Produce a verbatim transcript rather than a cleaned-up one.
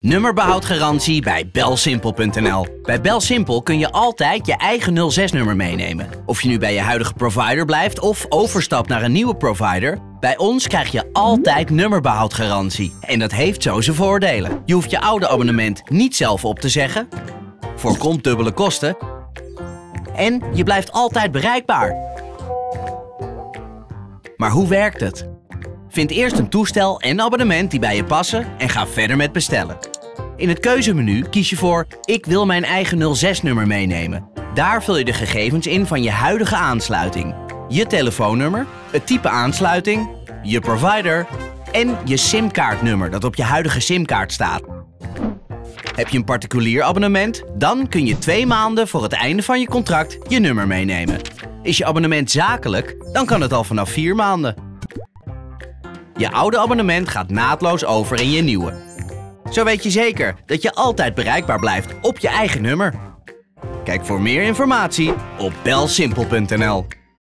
Nummerbehoudgarantie bij belsimpel punt n l. Bij belsimpel kun je altijd je eigen nul zes nummer meenemen. Of je nu bij je huidige provider blijft of overstapt naar een nieuwe provider, bij ons krijg je altijd nummerbehoudgarantie. En dat heeft zo zijn voordelen. Je hoeft je oude abonnement niet zelf op te zeggen, voorkomt dubbele kosten en je blijft altijd bereikbaar. Maar hoe werkt het? Vind eerst een toestel en abonnement die bij je passen en ga verder met bestellen. In het keuzemenu kies je voor Ik wil mijn eigen nul zes nummer meenemen. Daar vul je de gegevens in van je huidige aansluiting. Je telefoonnummer, het type aansluiting, je provider en je simkaartnummer dat op je huidige simkaart staat. Heb je een particulier abonnement? Dan kun je twee maanden voor het einde van je contract je nummer meenemen. Is je abonnement zakelijk? Dan kan het al vanaf vier maanden. Je oude abonnement gaat naadloos over in je nieuwe. Zo weet je zeker dat je altijd bereikbaar blijft op je eigen nummer. Kijk voor meer informatie op belsimpel punt n l.